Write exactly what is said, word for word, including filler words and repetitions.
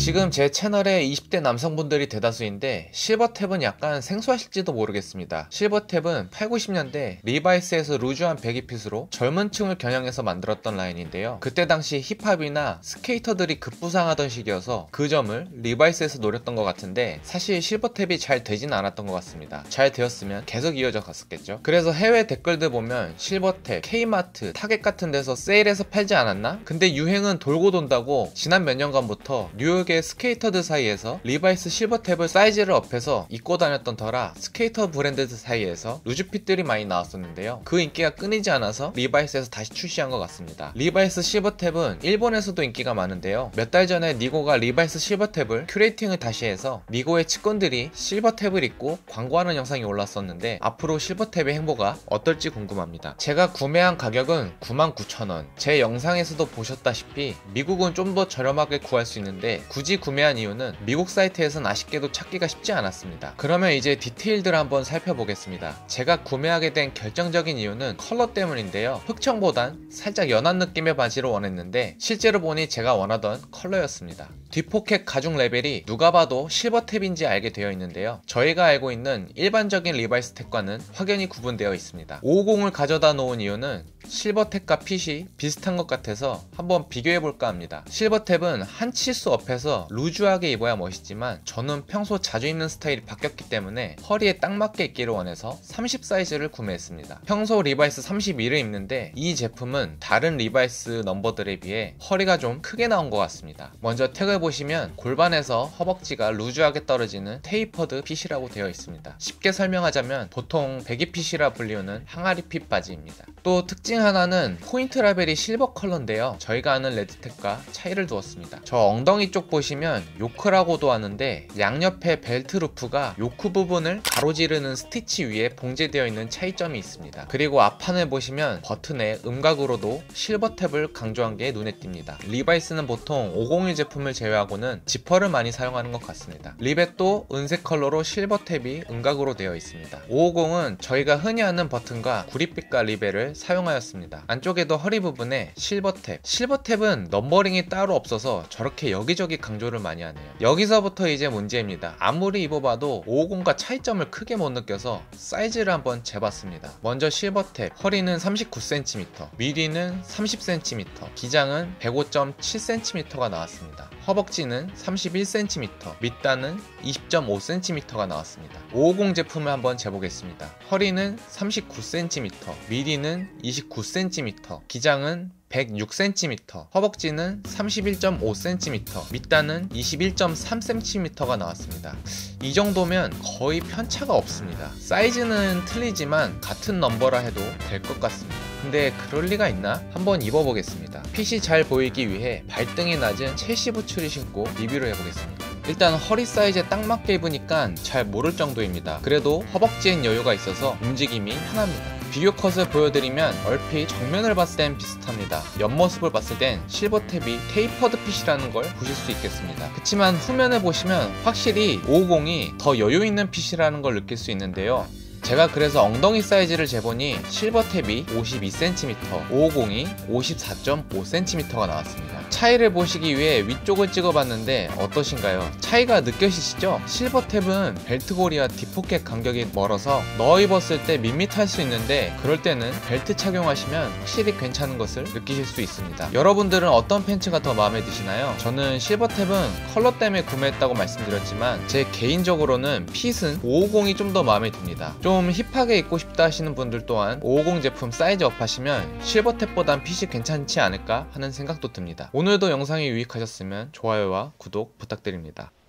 지금 제 채널에 이십 대 남성분들이 대다수인데 실버탭은 약간 생소하실지도 모르겠습니다. 실버탭은 팔, 구십 년대 리바이스에서 루즈한 배기핏으로 젊은 층을 겨냥해서 만들었던 라인인데요. 그때 당시 힙합이나 스케이터들이 급부상하던 시기여서 그 점을 리바이스에서 노렸던 것 같은데 사실 실버탭이 잘 되진 않았던 것 같습니다. 잘 되었으면 계속 이어져 갔었겠죠. 그래서 해외 댓글들 보면 실버탭, K마트, 타겟 같은 데서 세일해서 팔지 않았나? 근데 유행은 돌고 돈다고 지난 몇 년간부터 뉴욕의 스케이터들 사이에서 리바이스 실버탭을 사이즈를 업해서 입고 다녔던 터라 스케이터 브랜드들 사이에서 루즈핏들이 많이 나왔었는데요. 그 인기가 끊이지 않아서 리바이스에서 다시 출시한 것 같습니다. 리바이스 실버탭은 일본에서도 인기가 많은데요. 몇 달 전에 니고가 리바이스 실버탭을 큐레이팅을 다시 해서 니고의 측근들이 실버탭을 입고 광고하는 영상이 올랐었는데 앞으로 실버탭의 행보가 어떨지 궁금합니다. 제가 구매한 가격은 구만 구천 원. 제 영상에서도 보셨다시피 미국은 좀 더 저렴하게 구할 수 있는데 굳이 구매한 이유는 미국 사이트에선 아쉽게도 찾기가 쉽지 않았습니다. 그러면 이제 디테일들을 한번 살펴보겠습니다. 제가 구매하게 된 결정적인 이유는 컬러 때문인데요. 흑청보단 살짝 연한 느낌의 바지를 원했는데 실제로 보니 제가 원하던 컬러였습니다. 뒷포켓 가죽 레벨이 누가 봐도 실버탭인지 알게 되어 있는데요. 저희가 알고 있는 일반적인 리바이스 탭과는 확연히 구분되어 있습니다. 오백오십을 가져다 놓은 이유는 실버탭과 핏이 비슷한 것 같아서 한번 비교해볼까 합니다. 실버탭은 한 치수 업해서 루즈하게 입어야 멋있지만 저는 평소 자주 입는 스타일이 바뀌었기 때문에 허리에 딱 맞게 입기를 원해서 삼십 사이즈를 구매했습니다. 평소 리바이스 삼십일을 입는데 이 제품은 다른 리바이스 넘버들에 비해 허리가 좀 크게 나온 것 같습니다. 먼저 택을 보시면 골반에서 허벅지가 루즈하게 떨어지는 테이퍼드 핏이라고 되어 있습니다. 쉽게 설명하자면 보통 배기핏이라 불리우는 항아리 핏 바지입니다. 또 특징 하나는 포인트 라벨이 실버 컬러인데요. 저희가 아는 레드탭과 차이를 두었습니다. 저 엉덩이 쪽 보시면 요크라고도 하는데 양옆에 벨트 루프가 요크 부분을 가로지르는 스티치 위에 봉제되어 있는 차이점이 있습니다. 그리고 앞판을 보시면 버튼에 음각으로도 실버탭을 강조한 게 눈에 띕니다. 리바이스는 보통 오백일 제품을 제외하고는 지퍼를 많이 사용하는 것 같습니다. 리벳도 은색 컬러로 실버탭이 음각으로 되어 있습니다. 오백오십은 저희가 흔히 아는 버튼과 구릿빛과 리벨을 사용하였습니다. 안쪽에도 허리 부분에 실버탭. 실버탭은 넘버링이 따로 없어서 저렇게 여기저기 강조를 많이 하네요. 여기서부터 이제 문제입니다. 아무리 입어봐도 오백오십과 차이점을 크게 못 느껴서 사이즈를 한번 재봤습니다. 먼저 실버탭. 허리는 삼십구 센티미터, 미디는 삼십 센티미터, 기장은 백오 점 칠 센티미터가 나왔습니다. 허벅지는 삼십일 센티미터, 밑단은 이십 점 오 센티미터가 나왔습니다. 오백오십 제품을 한번 재보겠습니다. 허리는 삼십구 센티미터, 미디는 이십구 센티미터, 기장은 백육 센티미터, 허벅지는 삼십일 점 오 센티미터, 밑단은 이십일 점 삼 센티미터가 나왔습니다. 이 정도면 거의 편차가 없습니다. 사이즈는 틀리지만 같은 넘버라 해도 될 것 같습니다. 근데 그럴 리가 있나? 한번 입어보겠습니다. 핏이 잘 보이기 위해 발등이 낮은 첼시 부츠를 신고 리뷰를 해보겠습니다. 일단 허리 사이즈에 딱 맞게 입으니까 잘 모를 정도입니다. 그래도 허벅지엔 여유가 있어서 움직임이 편합니다. 비교 컷을 보여드리면 얼핏 정면을 봤을 땐 비슷합니다. 옆모습을 봤을 땐 실버탭이 테이퍼드 핏이라는 걸 보실 수 있겠습니다. 그치만 후면을 보시면 확실히 오백오십이 더 여유있는 핏이라는 걸 느낄 수 있는데요. 제가 그래서 엉덩이 사이즈를 재보니 실버탭이 오십이 센티미터, 오백오십이 오십사 점 오 센티미터가 나왔습니다. 차이를 보시기 위해 위쪽을 찍어봤는데 어떠신가요? 차이가 느껴지시죠? 실버탭은 벨트고리와 뒷포켓 간격이 멀어서 넣어 입었을 때 밋밋할 수 있는데 그럴 때는 벨트 착용하시면 확실히 괜찮은 것을 느끼실 수 있습니다. 여러분들은 어떤 팬츠가 더 마음에 드시나요? 저는 실버탭은 컬러 때문에 구매했다고 말씀드렸지만 제 개인적으로는 핏은 오백오십이 좀 더 마음에 듭니다. 좀 힙하게 입고 싶다 하시는 분들 또한 오백오십 제품 사이즈 업 하시면 실버탭보단 핏이 괜찮지 않을까 하는 생각도 듭니다. 오늘도 영상이 유익하셨으면 좋아요와 구독 부탁드립니다.